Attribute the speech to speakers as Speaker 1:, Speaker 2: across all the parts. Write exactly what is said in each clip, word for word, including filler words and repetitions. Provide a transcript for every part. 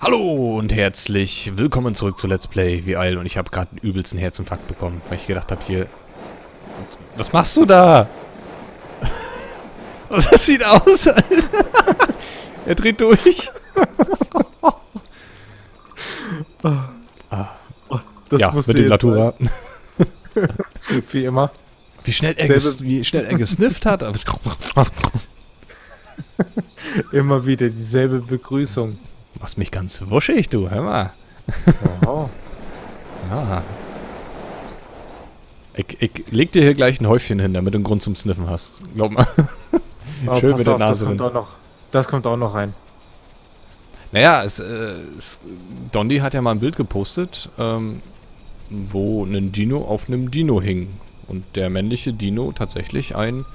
Speaker 1: Hallo und herzlich willkommen zurück zu Let's Play V I L und ich habe gerade einen übelsten Herzinfarkt bekommen, weil ich gedacht habe hier... Was machst du da? Das sieht aus, Alter. Er dreht durch. ah.
Speaker 2: Das
Speaker 1: ja, mit dem Latura.
Speaker 2: Wie immer.
Speaker 1: Wie schnell er, ges wie schnell er gesnifft hat.
Speaker 2: Immer wieder dieselbe Begrüßung.
Speaker 1: Machst mich ganz wuschig, du. Hör mal.
Speaker 2: Oh.
Speaker 1: Ja. Ich, ich leg dir hier gleich ein Häufchen hin, damit du einen Grund zum Sniffen hast. Glaub mal.
Speaker 2: Oh,
Speaker 1: schön
Speaker 2: pass
Speaker 1: mit der
Speaker 2: auf,
Speaker 1: Nase
Speaker 2: das kommt, auch noch, das kommt auch noch rein.
Speaker 1: Naja, es, äh, es, Dondi hat ja mal ein Bild gepostet, ähm, wo ein Dino auf einem Dino hing. Und der männliche Dino tatsächlich ein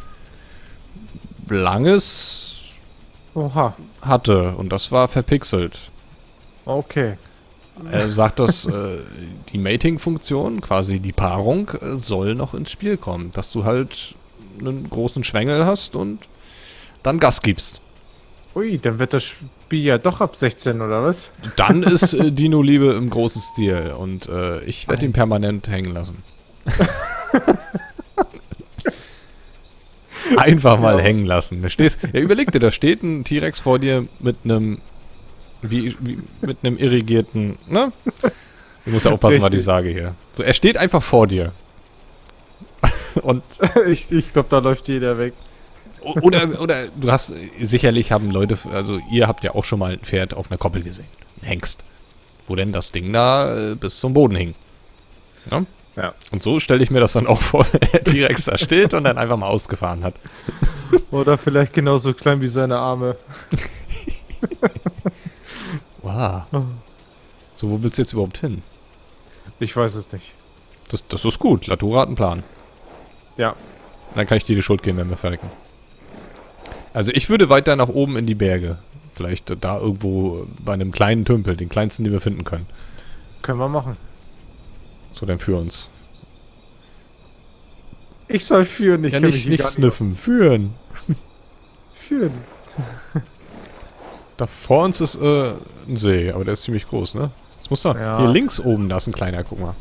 Speaker 1: langes
Speaker 2: Oha.
Speaker 1: hatte. Und das war verpixelt.
Speaker 2: Okay.
Speaker 1: Er sagt, dass äh, die Mating-Funktion, quasi die Paarung, äh, soll noch ins Spiel kommen. Dass du halt einen großen Schwengel hast und dann Gas gibst.
Speaker 2: Ui, dann wird das Spiel ja doch ab sechzehn, oder was?
Speaker 1: Dann ist äh, Dino-Liebe im großen Stil. Und äh, ich werde ihn permanent hängen lassen. Einfach mal ja. hängen lassen. Da stehst, ja, überleg dir, da steht ein T-Rex vor dir mit einem wie, wie mit einem irrigierten, ne? Du musst ja aufpassen, was ich sage hier. So, er steht einfach vor dir. Und
Speaker 2: ich ich glaube, da läuft jeder weg.
Speaker 1: Oder, oder du hast, sicherlich haben Leute, also ihr habt ja auch schon mal ein Pferd auf einer Koppel gesehen. Ein Hengst. Wo denn das Ding da äh, bis zum Boden hing. Ja?
Speaker 2: Ja.
Speaker 1: Und so stelle ich mir das dann auch vor, wenn der T-Rex da steht und dann einfach mal ausgefahren hat.
Speaker 2: Oder vielleicht genauso klein wie seine Arme.
Speaker 1: Wow. So, wo willst du jetzt überhaupt hin?
Speaker 2: Ich weiß es nicht.
Speaker 1: Das, das ist gut. Latura hat einen Plan.
Speaker 2: Ja.
Speaker 1: Dann kann ich dir die Schuld geben, wenn wir fertig sind. Also ich würde weiter nach oben in die Berge. Vielleicht da irgendwo bei einem kleinen Tümpel, den kleinsten, den wir finden können.
Speaker 2: Können wir machen.
Speaker 1: So, dann für uns.
Speaker 2: Ich soll führen, ich
Speaker 1: ja,
Speaker 2: kann
Speaker 1: nicht,
Speaker 2: mich
Speaker 1: nicht sniffen, führen.
Speaker 2: Führen.
Speaker 1: Da vor uns ist äh, ein See, aber der ist ziemlich groß, ne? Das muss doch.
Speaker 2: Ja.
Speaker 1: Hier links oben, da ist ein kleiner, guck mal.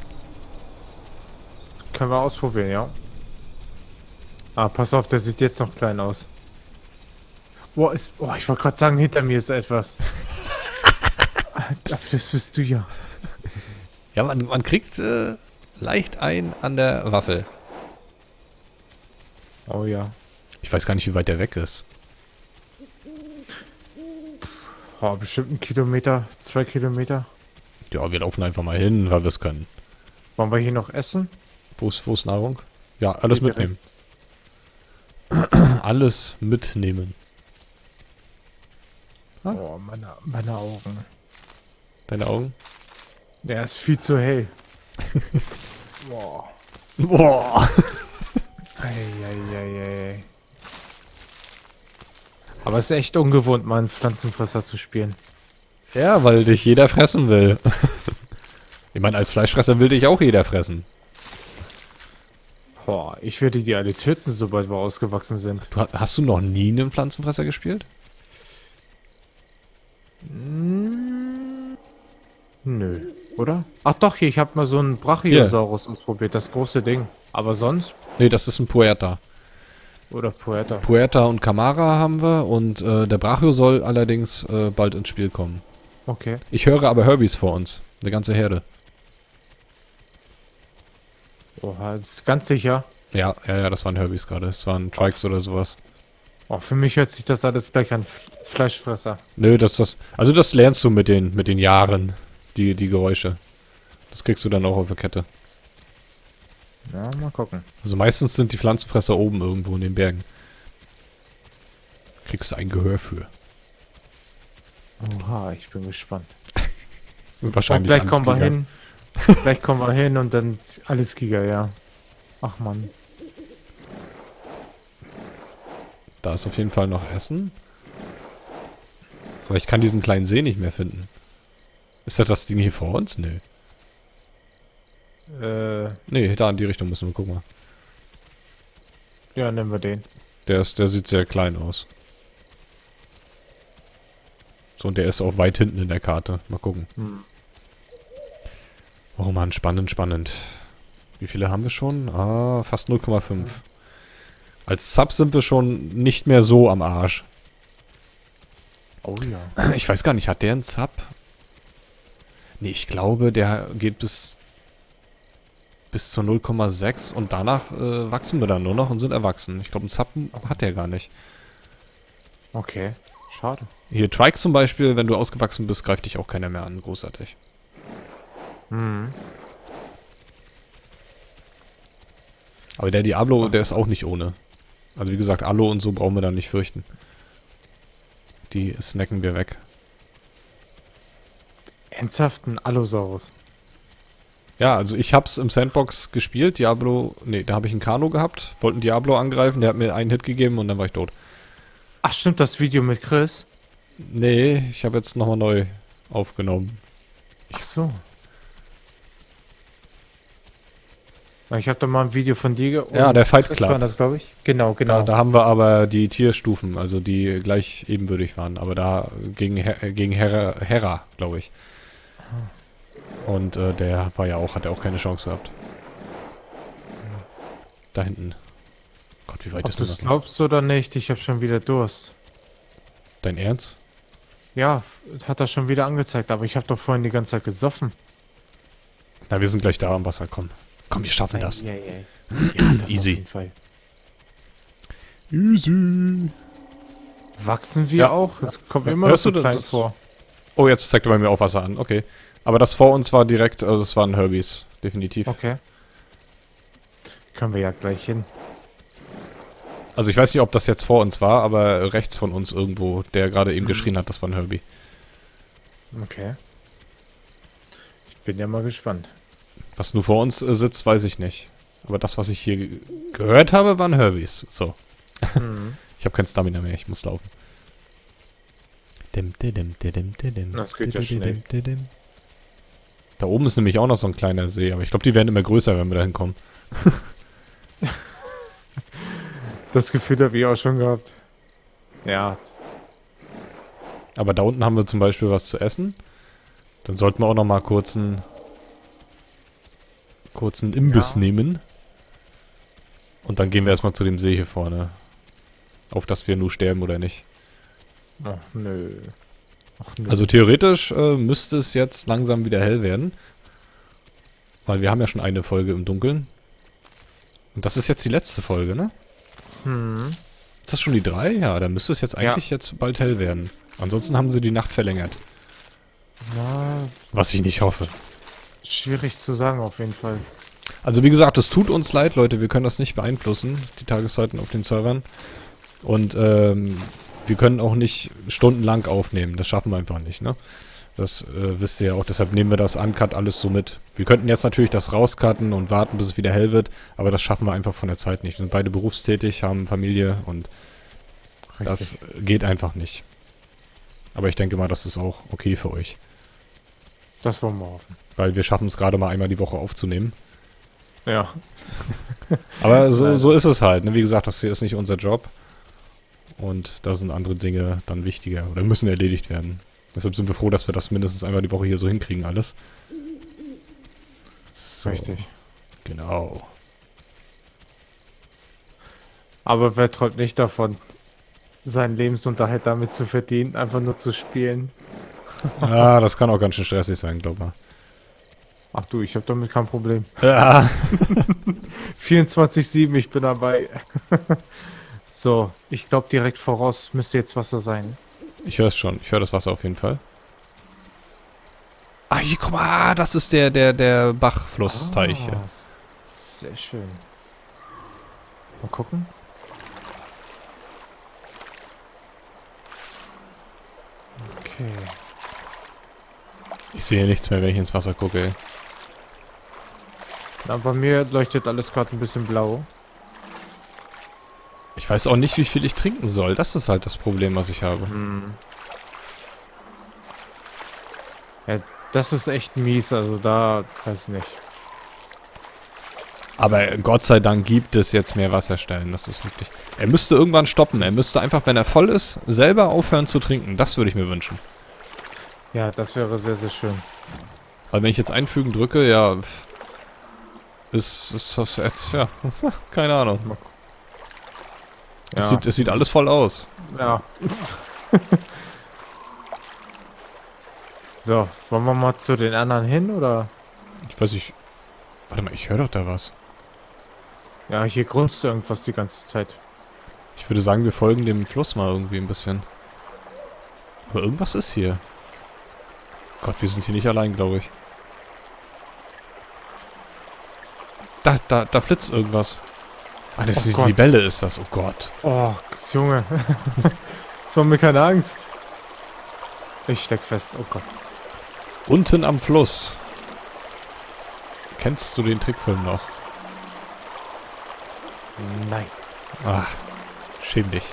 Speaker 2: Können wir ausprobieren, ja. Ah, pass auf, der sieht jetzt noch klein aus. Boah, ist. Oh, ich wollte gerade sagen, hinter mir ist etwas. Das bist du ja.
Speaker 1: Ja, man, man kriegt äh, leicht ein an der Waffel.
Speaker 2: Oh ja.
Speaker 1: Ich weiß gar nicht, wie weit der weg ist.
Speaker 2: Oh, bestimmt ein Kilometer, zwei Kilometer.
Speaker 1: Ja, wir laufen einfach mal hin, weil wir es können.
Speaker 2: Wollen wir hier noch essen?
Speaker 1: Wo ist, wo ist Nahrung? Ja, alles
Speaker 2: Geht
Speaker 1: mitnehmen. Alles mitnehmen.
Speaker 2: Ah? Oh, meine, meine Augen.
Speaker 1: Deine Augen?
Speaker 2: Der ist viel zu hell. Boah.
Speaker 1: Boah.
Speaker 2: Eieieiei. Aber es ist echt ungewohnt, mal einen Pflanzenfresser zu spielen.
Speaker 1: Ja, weil dich jeder fressen will. Ich meine, als Fleischfresser will dich auch jeder fressen.
Speaker 2: Boah, ich werde die alle töten, sobald wir ausgewachsen sind.
Speaker 1: Du, hast du noch nie einen Pflanzenfresser gespielt?
Speaker 2: Hm, nö, oder? Ach doch, hier, ich habe mal so einen Brachiosaurus yeah. ausprobiert, das große Ding. Aber sonst?
Speaker 1: Nee, das ist ein Puerta.
Speaker 2: Oder Puerta.
Speaker 1: Puerta und Camara haben wir und äh, der Brachio soll allerdings äh, bald ins Spiel kommen.
Speaker 2: Okay.
Speaker 1: Ich höre aber Herbies vor uns. Eine ganze Herde.
Speaker 2: Oha, ist ganz sicher.
Speaker 1: Ja, ja, ja, das waren Herbies gerade. Das waren Trikes oder sowas.
Speaker 2: Oh, für mich hört sich das alles gleich an F Fleischfresser.
Speaker 1: Nö, das das. Also das lernst du mit den mit den Jahren, die die Geräusche. Das kriegst du dann auch auf der Kette.
Speaker 2: Ja, mal gucken.
Speaker 1: Also meistens sind die Pflanzenfresser oben irgendwo in den Bergen. Kriegst du ein Gehör für.
Speaker 2: Oha, ich bin gespannt.
Speaker 1: Und wahrscheinlich
Speaker 2: und gleich kommen wir
Speaker 1: Giga.
Speaker 2: hin. Gleich kommen wir hin und dann alles Giga, ja. Ach man.
Speaker 1: Da ist auf jeden Fall noch Essen. Aber ich kann diesen kleinen See nicht mehr finden. Ist das das Ding hier vor uns? Nö.
Speaker 2: Äh.
Speaker 1: Nee, da in die Richtung müssen wir gucken.
Speaker 2: Ja, nehmen wir den.
Speaker 1: Der ist, der sieht sehr klein aus. So, und der ist auch weit hinten in der Karte. Mal gucken.
Speaker 2: Hm.
Speaker 1: Oh Mann, spannend, spannend. Wie viele haben wir schon? Ah, fast null Komma fünf. Als Sub sind wir schon nicht mehr so am Arsch.
Speaker 2: Oh ja.
Speaker 1: Ich weiß gar nicht, hat der einen Sub? Nee, ich glaube, der geht bis bis zu null Komma sechs und danach äh, wachsen wir dann nur noch und sind erwachsen. Ich glaube, einen Sub hat der gar nicht.
Speaker 2: Okay, schade.
Speaker 1: Hier, Trike zum Beispiel, wenn du ausgewachsen bist, greift dich auch keiner mehr an. Großartig.
Speaker 2: Hm.
Speaker 1: Aber der Diablo, der ist auch nicht ohne. Also wie gesagt, Allo und so brauchen wir dann nicht fürchten. Die snacken wir weg.
Speaker 2: Ernsthaft ein Allosaurus.
Speaker 1: Ja, also ich hab's im Sandbox gespielt. Diablo, nee, da habe ich einen Kano gehabt. Wollte einen Diablo angreifen, der hat mir einen Hit gegeben und dann war ich tot.
Speaker 2: Ach stimmt, das Video mit Chris?
Speaker 1: Nee, ich habe jetzt nochmal neu aufgenommen.
Speaker 2: Ach so. Ich habe da mal ein Video von dir ge-
Speaker 1: Ja,
Speaker 2: und
Speaker 1: der Fight
Speaker 2: Chris
Speaker 1: Club.
Speaker 2: war das, glaube ich. Genau, genau.
Speaker 1: Da, da haben wir aber die Tierstufen, also die gleich ebenbürtig waren. Aber da gegen, Her äh, gegen Hera, Hera glaube ich. Und äh, der war ja auch, hat ja auch keine Chance gehabt. Da hinten. Gott, wie weit
Speaker 2: Ob
Speaker 1: ist
Speaker 2: du
Speaker 1: denn
Speaker 2: es
Speaker 1: das?
Speaker 2: glaubst oder nicht, ich habe schon wieder Durst.
Speaker 1: Dein Ernst?
Speaker 2: Ja, hat er schon wieder angezeigt, aber ich habe doch vorhin die ganze Zeit gesoffen.
Speaker 1: Na, wir sind gleich da am Wasser, komm. Komm, wir schaffen das.
Speaker 2: Ja, ja, ja. Das
Speaker 1: Easy.
Speaker 2: Auf jeden Fall.
Speaker 1: Easy.
Speaker 2: Wachsen wir
Speaker 1: Ja.
Speaker 2: auch? Das kommt mir immer
Speaker 1: Hörst
Speaker 2: so
Speaker 1: du
Speaker 2: klein
Speaker 1: das?
Speaker 2: vor.
Speaker 1: Oh, jetzt zeigt er bei mir auch Wasser an. Okay. Aber das vor uns war direkt, also es waren Herbies. Definitiv.
Speaker 2: Okay. Können wir ja gleich hin.
Speaker 1: Also ich weiß nicht, ob das jetzt vor uns war, aber rechts von uns irgendwo, der gerade eben
Speaker 2: Mhm.
Speaker 1: geschrien hat, das war ein Herbie.
Speaker 2: Okay. Ich bin ja mal gespannt.
Speaker 1: Was nur vor uns äh, sitzt, weiß ich nicht. Aber das, was ich hier ge gehört habe, waren Herbies. So.
Speaker 2: Mhm.
Speaker 1: Ich habe kein Stamina mehr, ich muss laufen. Dim, didim, didim, didim,
Speaker 2: Das geht ja
Speaker 1: didim,
Speaker 2: schnell.
Speaker 1: didim. Da oben ist nämlich auch noch so ein kleiner See, aber ich glaube, die werden immer größer, wenn wir da hinkommen.
Speaker 2: Das Gefühl habe ich auch schon gehabt. Ja.
Speaker 1: Aber da unten haben wir zum Beispiel was zu essen. Dann sollten wir auch noch mal kurz einen kurzen Imbiss
Speaker 2: Ja.
Speaker 1: nehmen. Und dann gehen wir erstmal zu dem See hier vorne. Auf dass wir nur sterben oder nicht.
Speaker 2: Ach, nö. Ach, nö.
Speaker 1: Also theoretisch äh, müsste es jetzt langsam wieder hell werden. Weil wir haben ja schon eine Folge im Dunkeln. Und das ist jetzt die letzte Folge, ne?
Speaker 2: Hm.
Speaker 1: Ist das schon die drei? Ja, dann müsste es jetzt eigentlich jetzt bald hell werden. Ansonsten haben sie die Nacht verlängert.
Speaker 2: Na,
Speaker 1: Was ich nicht hoffe.
Speaker 2: schwierig zu sagen auf jeden Fall.
Speaker 1: Also wie gesagt, es tut uns leid, Leute. Wir können das nicht beeinflussen, die Tageszeiten auf den Servern. Und ähm, wir können auch nicht stundenlang aufnehmen. Das schaffen wir einfach nicht, ne? Das äh, wisst ihr ja auch. Deshalb nehmen wir das Uncut alles so mit. Wir könnten jetzt natürlich das rauscutten und warten, bis es wieder hell wird. Aber das schaffen wir einfach von der Zeit nicht. Wir sind beide berufstätig, haben Familie und das geht einfach nicht. Aber ich denke mal, das ist auch okay für euch.
Speaker 2: Das wollen wir hoffen.
Speaker 1: Weil wir schaffen es gerade mal einmal die Woche aufzunehmen.
Speaker 2: Ja.
Speaker 1: Aber so,
Speaker 2: Nein.
Speaker 1: so ist es halt. Ne? Wie gesagt, das hier ist nicht unser Job. Und da sind andere Dinge dann wichtiger oder müssen erledigt werden. Deshalb sind wir froh, dass wir das mindestens einmal die Woche hier so hinkriegen alles. So,
Speaker 2: Richtig.
Speaker 1: genau.
Speaker 2: Aber wer träumt nicht davon, seinen Lebensunterhalt damit zu verdienen, einfach nur zu spielen?
Speaker 1: Ah, das kann auch ganz schön stressig sein, glaub mal.
Speaker 2: Ach du, ich habe damit kein Problem.
Speaker 1: Ja.
Speaker 2: vierundzwanzig sieben, ich bin dabei. So, ich glaube direkt voraus müsste jetzt Wasser sein.
Speaker 1: Ich höre es schon. Ich höre das Wasser auf jeden Fall. Ah, hier, guck mal. Ah, das ist der, der, der Bachflussteich hier.
Speaker 2: Ah, sehr schön. Mal gucken. Okay.
Speaker 1: Ich sehe nichts mehr, wenn ich ins Wasser gucke, ey.
Speaker 2: Na, bei mir leuchtet alles gerade ein bisschen blau.
Speaker 1: Ich weiß auch nicht, wie viel ich trinken soll. Das ist halt das Problem, was ich habe.
Speaker 2: Hm. Ja, das ist echt mies, also da weiß ich nicht.
Speaker 1: Aber Gott sei Dank gibt es jetzt mehr Wasserstellen. Das ist wirklich... Er müsste irgendwann stoppen. Er müsste einfach, wenn er voll ist, selber aufhören zu trinken. Das würde ich mir wünschen.
Speaker 2: Ja, das wäre sehr, sehr schön.
Speaker 1: Weil wenn ich jetzt einfügen drücke, ja, pff, ist, ist das jetzt, ja, keine Ahnung.
Speaker 2: Ja.
Speaker 1: Es, sieht, es sieht alles voll aus.
Speaker 2: Ja. So, wollen wir mal zu den anderen hin, oder?
Speaker 1: Ich weiß nicht. Warte mal, ich höre doch da was.
Speaker 2: Ja, hier grunzt irgendwas die ganze Zeit.
Speaker 1: Ich würde sagen, wir folgen dem Fluss mal irgendwie ein bisschen. Aber irgendwas ist hier. Gott, wir sind hier nicht allein, glaube ich. Da, da, da flitzt irgendwas. Ah, das
Speaker 2: Oh
Speaker 1: ist die
Speaker 2: Gott.
Speaker 1: Libelle ist das. Oh Gott.
Speaker 2: Oh, Junge. Das war mir keine Angst. Ich steck fest, oh Gott.
Speaker 1: Unten am Fluss. Kennst du den Trickfilm noch?
Speaker 2: Nein.
Speaker 1: Ah, schäm dich.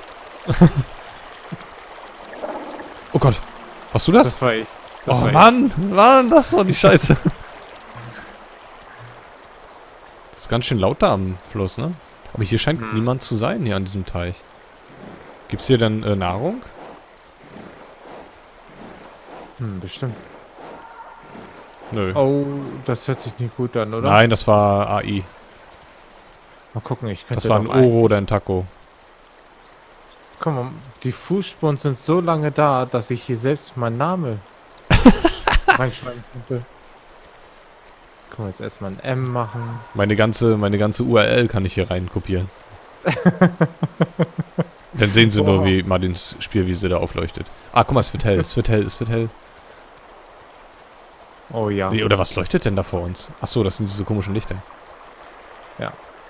Speaker 1: Oh Gott. Warst du das?
Speaker 2: Das war ich. Das
Speaker 1: Oh
Speaker 2: war
Speaker 1: Mann, Mann, das ist doch die Scheiße. Das ist ganz schön laut da am Fluss, ne? Aber hier scheint
Speaker 2: Hm.
Speaker 1: niemand zu sein, hier an diesem Teich. Gibt's hier denn äh, Nahrung?
Speaker 2: ich. Hm, bestimmt.
Speaker 1: Nö.
Speaker 2: Oh, das hört sich nicht gut an, oder?
Speaker 1: Nein, das war A I.
Speaker 2: Mal gucken, ich könnte
Speaker 1: Das war ein
Speaker 2: doch ein-
Speaker 1: Oro oder ein Taco.
Speaker 2: Guck mal, die Fußspuren sind so lange da, dass ich hier selbst meinen Namen reinschreiben könnte. Können wir jetzt erstmal ein M machen.
Speaker 1: Meine ganze, meine ganze U R L kann ich hier rein kopieren. Dann sehen sie nur,
Speaker 2: Boah.
Speaker 1: wie Martins Spielwiese da aufleuchtet. Ah, guck mal, es wird hell, es wird hell, es wird hell.
Speaker 2: Oh ja.
Speaker 1: Nee, oder was leuchtet denn da vor uns? Ach so, das sind diese komischen Lichter.
Speaker 2: Ja.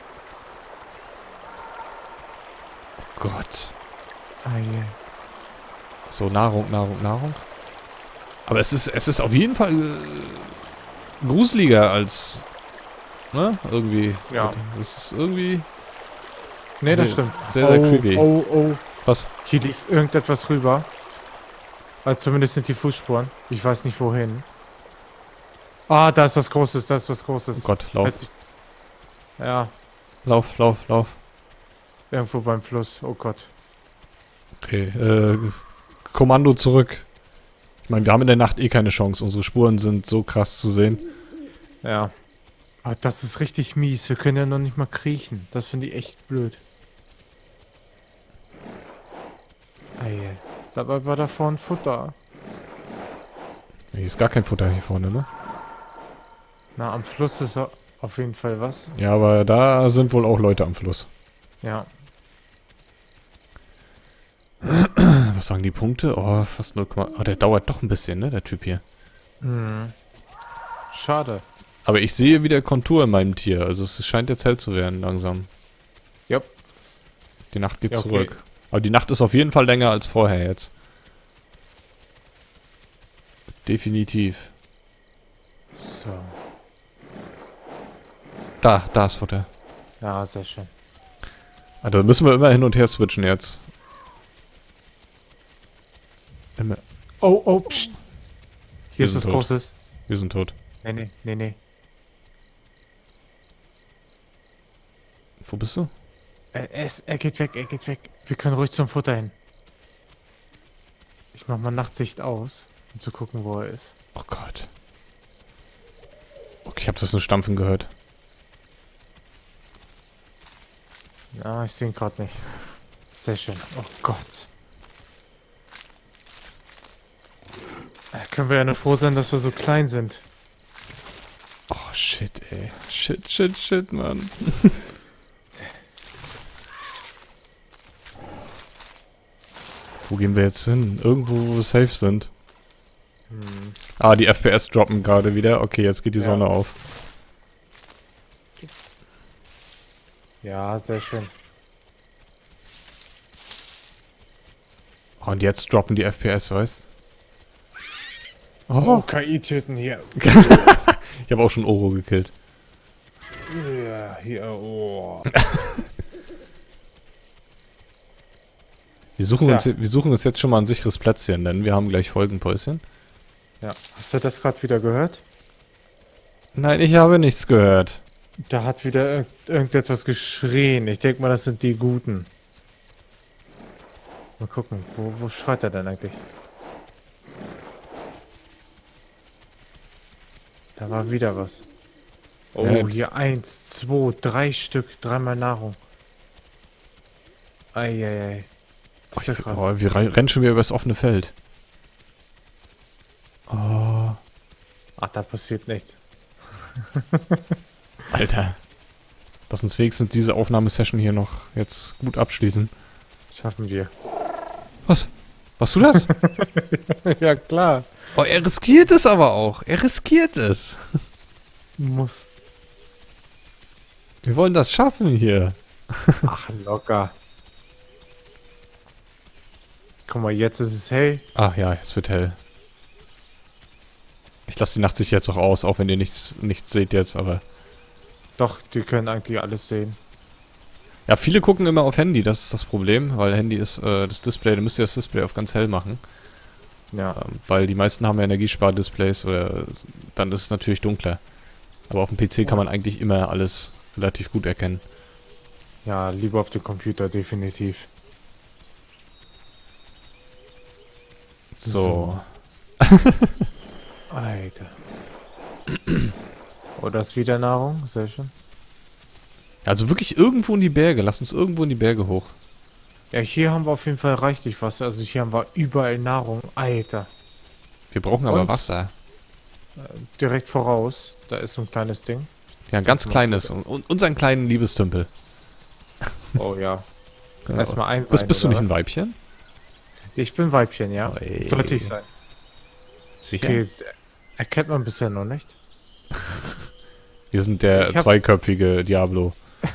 Speaker 1: Oh Gott.
Speaker 2: Ah, yeah.
Speaker 1: So, Nahrung, Nahrung, Nahrung. Aber es ist, es ist auf jeden Fall äh, gruseliger als, ne, irgendwie.
Speaker 2: Ja.
Speaker 1: Es ist irgendwie
Speaker 2: Nee, das
Speaker 1: Sehr-
Speaker 2: stimmt.
Speaker 1: sehr, sehr
Speaker 2: oh,
Speaker 1: creepy.
Speaker 2: Oh, oh.
Speaker 1: Was?
Speaker 2: Hier lief irgendetwas rüber. Also zumindest sind die Fußspuren. Ich weiß nicht wohin. Ah, da ist was Großes, da ist was Großes.
Speaker 1: Oh Gott, lauf,
Speaker 2: Hört sich- Ja,
Speaker 1: lauf, lauf, lauf.
Speaker 2: irgendwo beim Fluss. Oh Gott.
Speaker 1: Okay, äh, Kommando zurück. Ich meine, wir haben in der Nacht eh keine Chance. Unsere Spuren sind so krass zu sehen.
Speaker 2: Ja. Aber das ist richtig mies. Wir können ja noch nicht mal kriechen. Das finde ich echt blöd. Eieiei. Dabei war da vorne Futter.
Speaker 1: Hier ist gar kein Futter hier vorne, ne?
Speaker 2: Na, am Fluss ist au- auf jeden Fall was.
Speaker 1: Ja, aber da sind wohl auch Leute am Fluss.
Speaker 2: Ja.
Speaker 1: Was sagen die Punkte? Oh, fast null. Oh, der dauert doch ein bisschen, ne, der Typ hier.
Speaker 2: Hm. Schade.
Speaker 1: Aber ich sehe wieder Kontur in meinem Tier. Also es scheint jetzt hell zu werden langsam.
Speaker 2: Jupp.
Speaker 1: Die Nacht geht
Speaker 2: Ja, okay.
Speaker 1: zurück. Aber die Nacht ist auf jeden Fall länger als vorher jetzt. Definitiv.
Speaker 2: So.
Speaker 1: Da, da ist Futter.
Speaker 2: Ja, sehr schön.
Speaker 1: Also müssen wir immer hin und her switchen jetzt. Immer.
Speaker 2: Oh, oh, pst.
Speaker 1: Wir
Speaker 2: Hier ist
Speaker 1: sind
Speaker 2: was
Speaker 1: tot.
Speaker 2: Großes.
Speaker 1: Wir sind tot.
Speaker 2: Nee, nee, nee, nee.
Speaker 1: Wo bist du?
Speaker 2: Er, er, ist, er geht weg, er geht weg. Wir können ruhig zum Futter hin. Ich mach mal Nachtsicht aus, um zu gucken, wo er ist.
Speaker 1: Oh Gott. Okay, ich habe das nur stampfen gehört.
Speaker 2: Ja, ich sehe ihn gerade nicht. Sehr schön. Oh Gott. Da können wir ja nur froh sein, dass wir so klein sind.
Speaker 1: Oh shit, ey. Shit, shit, shit, Mann. Wo gehen wir jetzt hin? Irgendwo, wo wir safe sind.
Speaker 2: Hm.
Speaker 1: Ah, die F P S droppen gerade wieder. Okay, jetzt geht die
Speaker 2: Ja.
Speaker 1: Sonne auf.
Speaker 2: Ja, sehr schön.
Speaker 1: Oh, und jetzt droppen die F P S, weißt?
Speaker 2: Oh,
Speaker 1: Oh,
Speaker 2: K I töten hier.
Speaker 1: ich habe auch schon Oro gekillt.
Speaker 2: Ja, hier, oh.
Speaker 1: Wir suchen,
Speaker 2: Tja.
Speaker 1: uns, wir suchen uns jetzt schon mal ein sicheres Plätzchen, denn wir haben gleich Folgenpäuschen.
Speaker 2: Ja. Hast du das gerade wieder gehört?
Speaker 1: Nein, ich habe nichts gehört.
Speaker 2: Da hat wieder irgend irgendetwas geschrien. Ich denke mal, das sind die Guten. Mal gucken, wo, wo schreit er denn eigentlich? Da war wieder was. Oh,
Speaker 1: Ja.
Speaker 2: hier eins, zwei, drei Stück, dreimal Nahrung. Eieiei. Das ist ja krass.
Speaker 1: Oh, wir re- rennen schon wieder übers offene Feld. Oh,
Speaker 2: Ach, da passiert nichts.
Speaker 1: Alter. Lass uns wenigstens diese Aufnahmesession hier noch jetzt gut abschließen.
Speaker 2: Schaffen wir.
Speaker 1: Was? Warst du das?
Speaker 2: Ja, klar.
Speaker 1: Oh, er riskiert es aber auch. Er riskiert es.
Speaker 2: Muss.
Speaker 1: Wir wollen das schaffen hier.
Speaker 2: Ach, locker. Guck mal, jetzt ist es hell.
Speaker 1: Ach ja, es wird hell. Ich lasse die Nachtsicht jetzt auch aus, auch wenn ihr nichts, nichts seht jetzt, aber...
Speaker 2: Doch, die können eigentlich alles sehen.
Speaker 1: Ja, viele gucken immer auf Handy, das ist das Problem, weil Handy ist äh, das Display, da müsst ihr das Display auf ganz hell machen.
Speaker 2: Ja.
Speaker 1: Ähm, weil die meisten haben ja Energiespar-Displays, oder dann ist es natürlich dunkler. Aber auf dem P C kann man eigentlich immer alles relativ gut erkennen.
Speaker 2: Ja, lieber auf dem Computer, definitiv.
Speaker 1: So.
Speaker 2: Alter. Oh, das ist wieder Nahrung, sehr schön.
Speaker 1: Also wirklich irgendwo in die Berge, lass uns irgendwo in die Berge hoch.
Speaker 2: Ja, hier haben wir auf jeden Fall reichlich Wasser. Also hier haben wir überall Nahrung. Alter.
Speaker 1: Wir brauchen aber
Speaker 2: Und?
Speaker 1: Wasser.
Speaker 2: Direkt voraus. Da ist so ein kleines Ding.
Speaker 1: Ja, ein ganz
Speaker 2: mal
Speaker 1: kleines.
Speaker 2: Futter.
Speaker 1: Und unseren kleinen Liebestümpel.
Speaker 2: Oh ja.
Speaker 1: Genau.
Speaker 2: Erstmal ein
Speaker 1: Bist, bist du nicht
Speaker 2: oder
Speaker 1: ein
Speaker 2: was?
Speaker 1: Weibchen?
Speaker 2: Ich bin Weibchen, ja.
Speaker 1: Oi.
Speaker 2: Sollte ich sein.
Speaker 1: Sicher?
Speaker 2: Okay, jetzt erkennt man bisher noch nicht.
Speaker 1: Wir sind der
Speaker 2: Ich hab-
Speaker 1: zweiköpfige Diablo.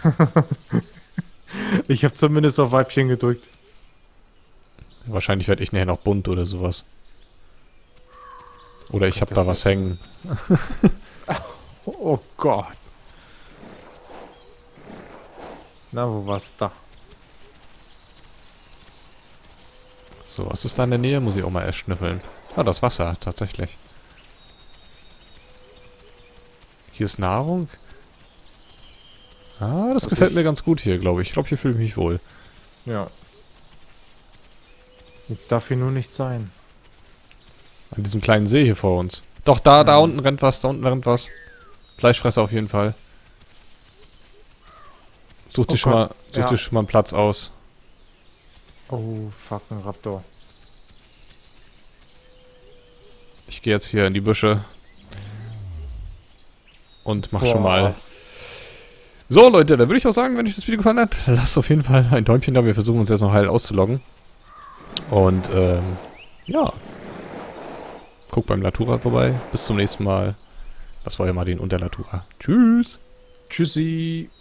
Speaker 2: Ich habe zumindest auf Weibchen gedrückt.
Speaker 1: Wahrscheinlich werde ich nachher noch bunt oder sowas. Oder ich habe
Speaker 2: das
Speaker 1: da
Speaker 2: wär-
Speaker 1: was hängen.
Speaker 2: Oh Gott. Na, wo war's da?
Speaker 1: So, was ist da in der Nähe? Muss ich auch mal erst schnüffeln. Ah, das Wasser, tatsächlich. Hier ist Nahrung. Ah, das
Speaker 2: Was
Speaker 1: gefällt
Speaker 2: ich-
Speaker 1: mir ganz gut hier, glaube ich. Ich glaube, hier fühle ich mich wohl.
Speaker 2: Ja. Jetzt darf hier nur nicht sein.
Speaker 1: An diesem kleinen See hier vor uns. Doch, da, da
Speaker 2: Mhm.
Speaker 1: unten rennt was, da unten rennt was. Fleischfresser auf jeden Fall. Such dir
Speaker 2: Oh
Speaker 1: schon,
Speaker 2: Gott,
Speaker 1: mal, such
Speaker 2: ja.
Speaker 1: dir schon mal einen Platz aus.
Speaker 2: Oh, fuck, ein Raptor.
Speaker 1: Ich gehe jetzt hier in die Büsche. Und mach schon
Speaker 2: Boah.
Speaker 1: mal. So, Leute, dann würde ich auch sagen, wenn euch das Video gefallen hat, lasst auf jeden Fall ein Däumchen da. Wir versuchen uns jetzt noch heil auszuloggen. Und, ähm, ja. Guckt beim Latura vorbei. Bis zum nächsten Mal. Das war ja mal den unter Latura. Tschüss.
Speaker 2: Tschüssi.